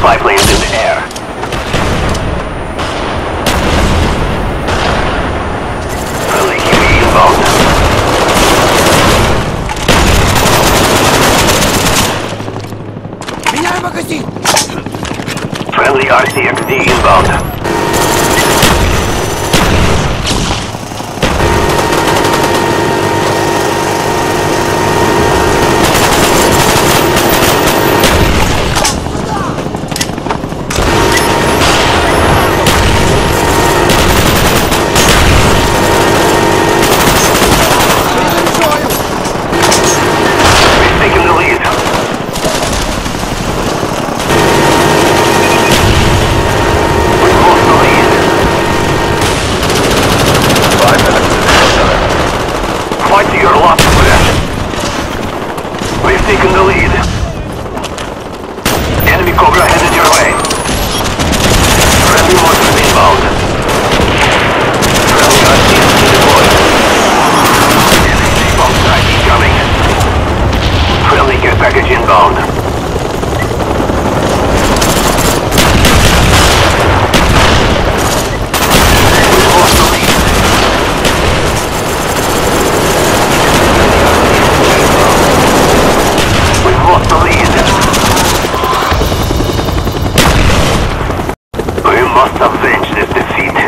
Spy planes in the air. Friendly UAV inbound. Меняю магазин! Friendly RCXD inbound. Fight to your last breath. We've taken the lead. Enemy Cobra headed your way. Friendly mortars inbound. Friendly RCXD deployed. Enemy bomb strike incoming. Friendly care package inbound. Lost the lead. We must avenge this defeat.